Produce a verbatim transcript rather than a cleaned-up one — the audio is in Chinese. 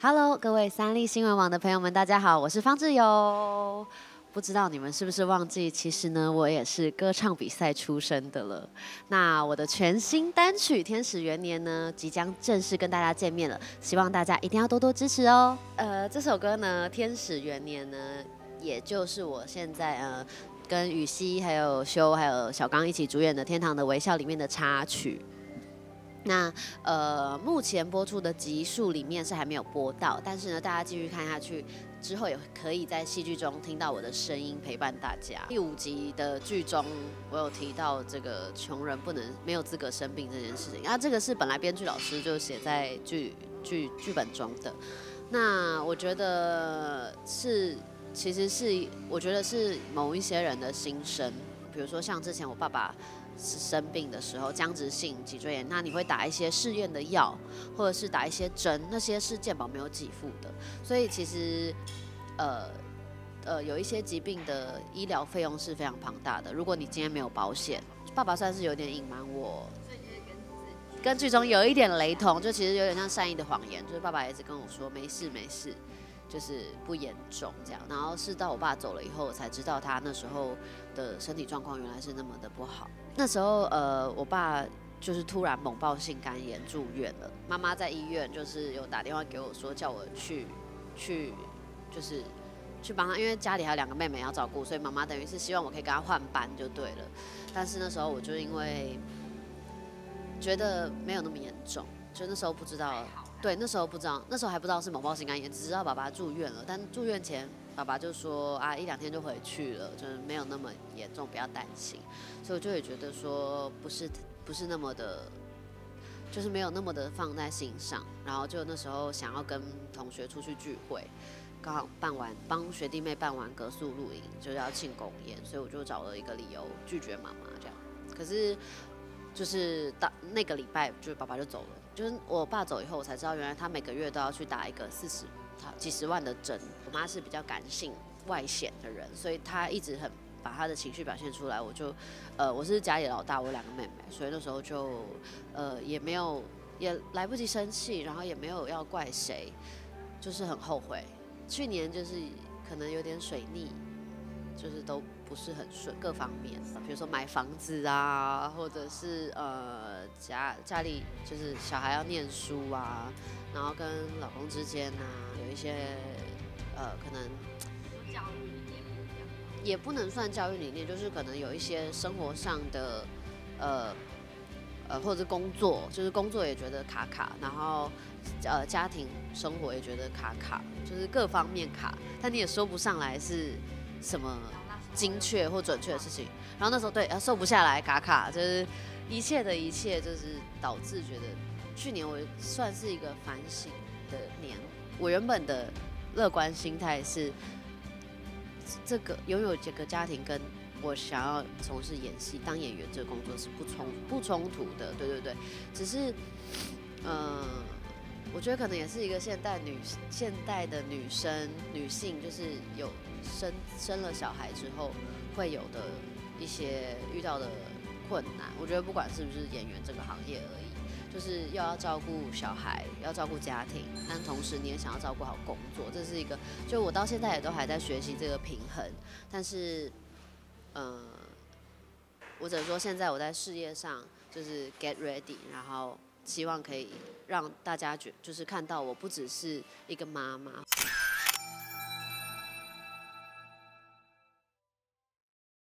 Hello，各位三立新闻网的朋友们，大家好，我是方志友。不知道你们是不是忘记，其实呢，我也是歌唱比赛出身的了。那我的全新单曲《天使元年》呢，即将正式跟大家见面了，希望大家一定要多多支持哦。呃，这首歌呢，《天使元年》呢，也就是我现在呃跟雨熙、还有修、还有小刚一起主演的《天堂的微笑》里面的插曲。那呃，目前播出的集数里面是还没有播到，但是呢，大家继续看下去之后，也可以在戏剧中听到我的声音陪伴大家。第五集的剧中，我有提到这个穷人不能没有资格生病这件事情，啊，这个是本来编剧老师就写在剧剧剧本中的。那我觉得是，其实是我觉得是某一些人的心声，比如说像之前我爸爸生病的时候，僵直性脊椎炎，那你会打一些试验的药，或者是打一些针，那些是健保没有给付的，所以其实呃呃有一些疾病的医疗费用是非常庞大的。如果你今天没有保险，爸爸算是有点隐瞒我，跟剧中有一点雷同，就其实有点像善意的谎言，就是爸爸一直跟我说没事没事。就是不严重这样，然后是到我爸走了以后，我才知道他那时候的身体状况原来是那么的不好。那时候呃，我爸就是突然猛爆性肝炎住院了，妈妈在医院就是有打电话给我说，叫我去去就是去帮他，因为家里还有两个妹妹要照顾，所以妈妈等于是希望我可以跟他换班就对了。但是那时候我就因为觉得没有那么严重，就那时候不知道。对，那时候不知道，那时候还不知道是猛爆性肝炎，只知道爸爸住院了。但住院前，爸爸就说啊，一两天就回去了，就是没有那么严重，不要担心。所以我就也觉得说，不是不是那么的，就是没有那么的放在心上。然后就那时候想要跟同学出去聚会，刚好办完帮学弟妹办完格宿露营，就是要庆功宴，所以我就找了一个理由拒绝妈妈这样。可是就是到那个礼拜，就是爸爸就走了。就是我爸走以后，我才知道原来他每个月都要去打一个四十、几十万的针。我妈是比较感性、外显的人，所以她一直很把她的情绪表现出来。我就，呃，我是家里老大，我有两个妹妹，所以那时候就，呃，也没有也来不及生气，然后也没有要怪谁，就是很后悔。去年就是可能有点水逆，就是都不是很顺，各方面，比如说买房子啊，或者是呃家家里就是小孩要念书啊，然后跟老公之间啊有一些呃可能教育理念不一样， 也不能算教育理念，就是可能有一些生活上的呃呃或者是工作，就是工作也觉得卡卡，然后呃家庭生活也觉得卡卡，就是各方面卡，但你也说不上来是什么精确或准确的事情。然后那时候对，瘦不下来，卡卡，就是一切的一切，就是导致觉得去年我算是一个反省的年。我原本的乐观心态是，这个拥有这个家庭跟我想要从事演戏当演员这个工作是不冲不冲突的，对对对，只是，呃，我觉得可能也是一个现代女现代的女生女性，就是有生生了小孩之后会有的一些遇到的困难。我觉得不管是不是演员这个行业而已，就是又要照顾小孩，要照顾家庭，但同时你也想要照顾好工作，这是一个，就我到现在也都还在学习这个平衡。但是，呃，我只能说现在我在事业上就是 get ready， 然后希望可以让大家觉就是看到我不只是一个妈妈。